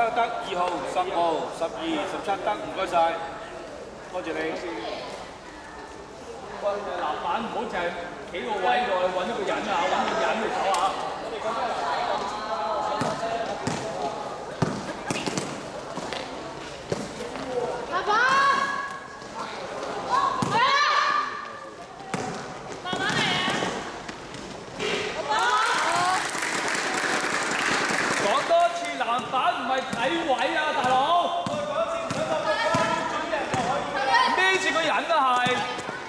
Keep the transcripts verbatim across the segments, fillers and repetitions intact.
得得，二號、十號、十二、十七得，唔該晒，多謝你。 喂，籃板唔好淨係企個位度揾一個人啊，揾個人去走啊！ 籃板，係啊，慢慢嚟啊！ 講多次，籃板唔係睇位啊，大佬！孭住個人啊，係。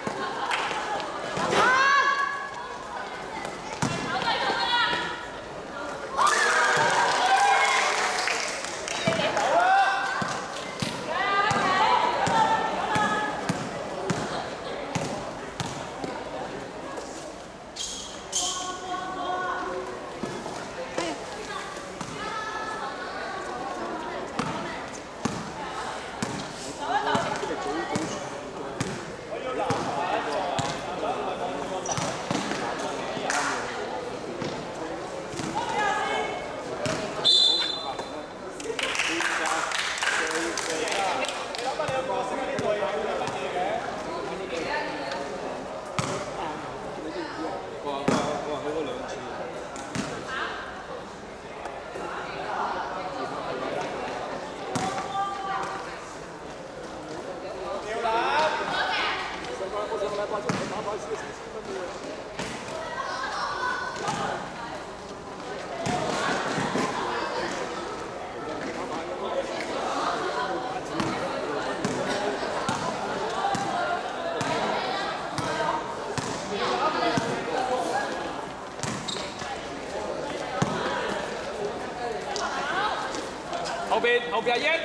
後邊後邊阿英。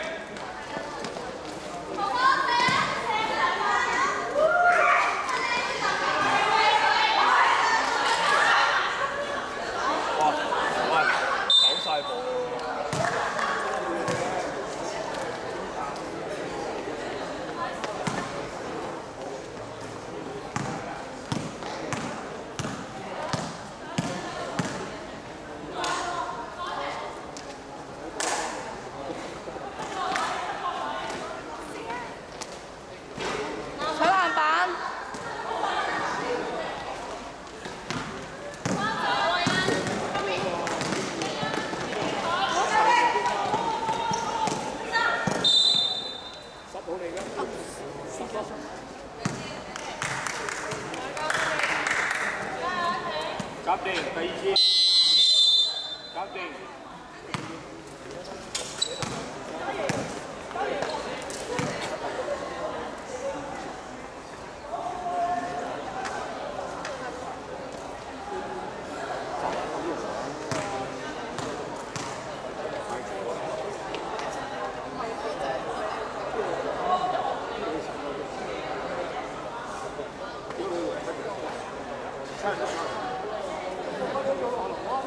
哇！喂，走晒步。搞掂，第二次，搞掂。差唔多。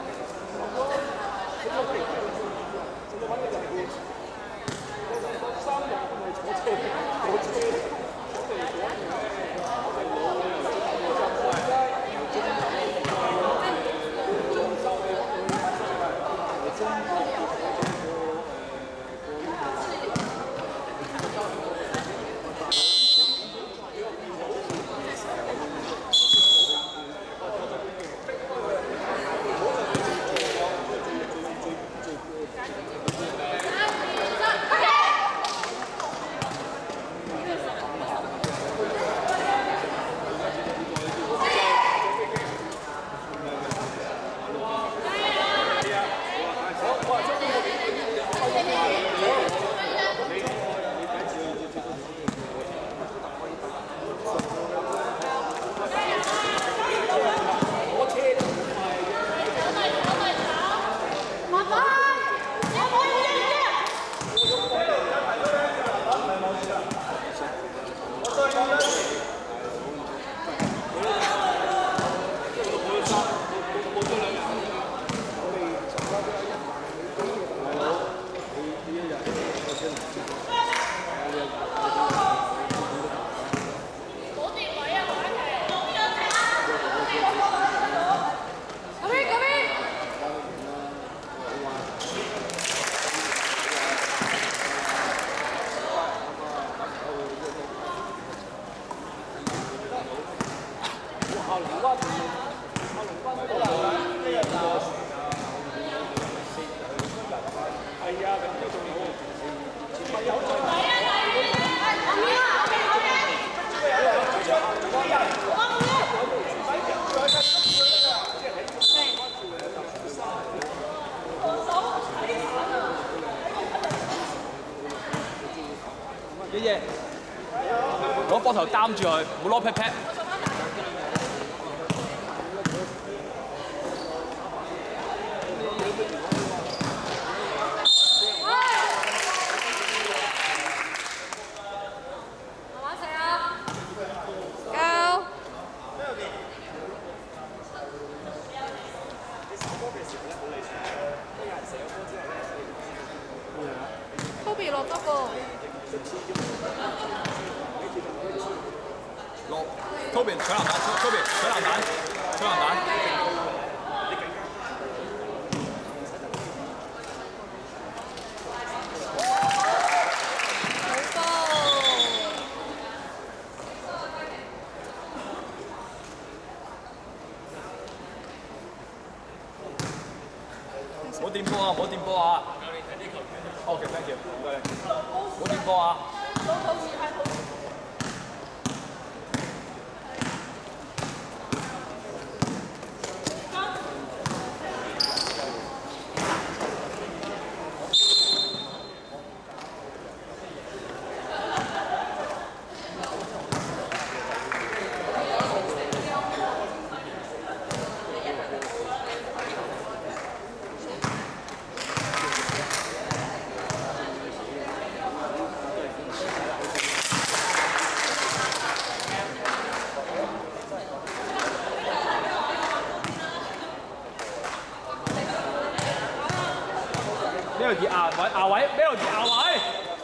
爺爺，攞膊頭擔住佢，唔好攞 pat pat。 Toby 落得個。 落 Toby 搶籃板 ，Toby 搶籃板，搶籃板。唔好掂波啊！唔好掂波啊 ！OK，thank you， 唔該你。唔好掂波啊！Melody 壓位壓位 ，Melody 壓位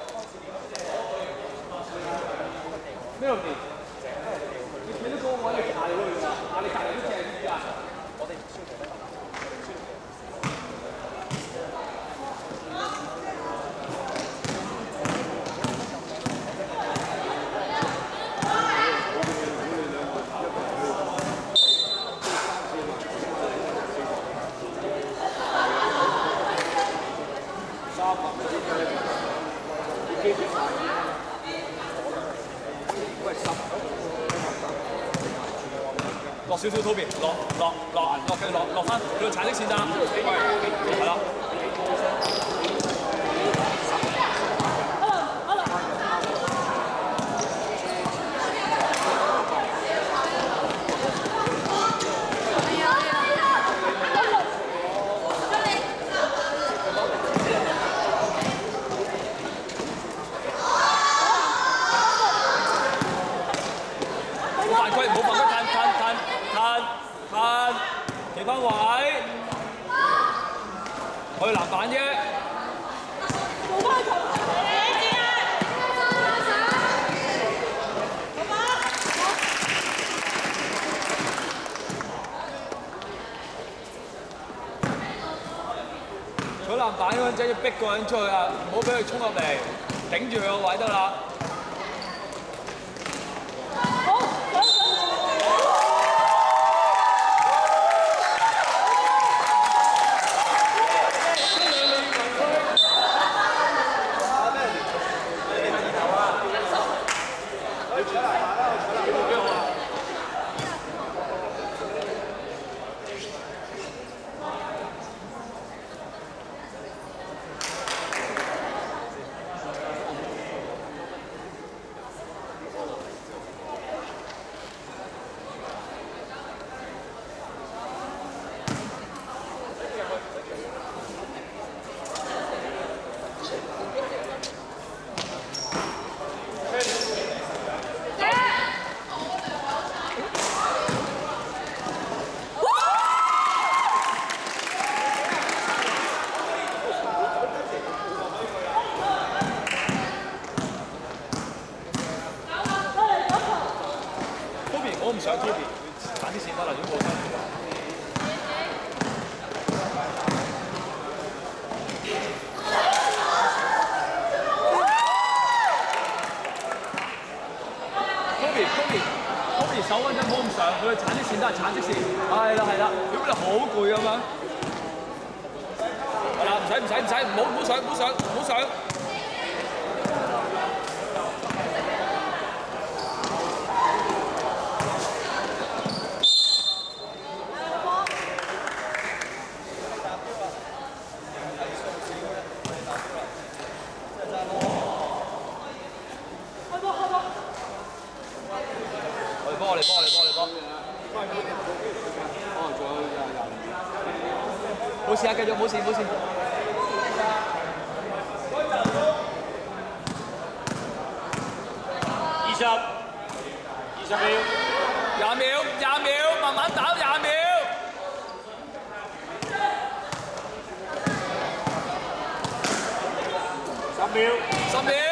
，Melody，你都個位你壓你去㗎，壓你隔離都正啲㗎。我哋唔需要做得。落少少 Toby， 落落落落佢落落翻佢個橙色線咋，係啦。企翻位，去籃板啫。做翻球，你知啊！取籃板嗰陣真係要逼個人出去啊！唔好俾佢衝入嚟，頂住佢個位得啦。我唔想 Toby， 揀啲線得啦，如果冇辛苦啊。Toby，Toby。 好似手嗰陣唔好咁上，佢橙色線都係橙色線。係啦係啦，如果你好攰咁樣。係啦，唔使唔使唔使，唔好唔好上唔好上唔好上。幫我哋幫我哋幫我哋幫。 哦，仲有廿廿零。 冇事啊，繼續冇事冇事。 二十，二十秒。 廿秒，廿秒，慢慢打廿秒。 十秒。 十秒。